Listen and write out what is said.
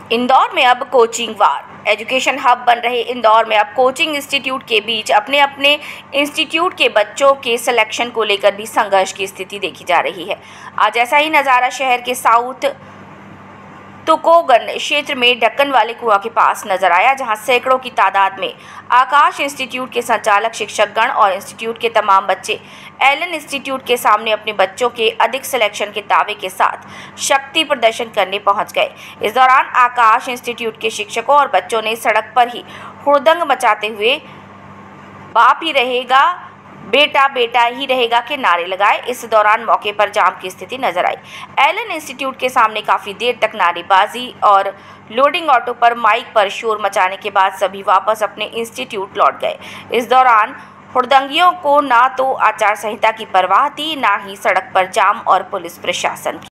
इंदौर में अब कोचिंग वार। Education hub बन रहे इंदौर में अब कोचिंग इंस्टीट्यूट के बीच अपने अपने इंस्टीट्यूट के बच्चों के सिलेक्शन को लेकर भी संघर्ष की स्थिति देखी जा रही है। आज ऐसा ही नज़ारा शहर के साउथ तुकोगन क्षेत्र में ढक्कन वाले कुआं के पास नजर आया, जहां सैकड़ों की तादाद में आकाश इंस्टीट्यूट के संचालक, शिक्षकगण और इंस्टीट्यूट के तमाम बच्चे एलन इंस्टीट्यूट के सामने अपने बच्चों के अधिक सिलेक्शन के दावे के साथ शक्ति प्रदर्शन करने पहुंच गए। इस दौरान आकाश इंस्टीट्यूट के शिक्षकों और बच्चों ने सड़क पर ही हुड़दंग मचाते हुए बाप ही रहेगा, बेटा बेटा ही रहेगा के नारे लगाए। इस दौरान मौके पर जाम की स्थिति नजर आई। एलन इंस्टीट्यूट के सामने काफी देर तक नारेबाजी और लोडिंग ऑटो पर माइक पर शोर मचाने के बाद सभी वापस अपने इंस्टीट्यूट लौट गए। इस दौरान हुड़दंगियों को ना तो आचार संहिता की परवाह थी, ना ही सड़क पर जाम और पुलिस प्रशासन की।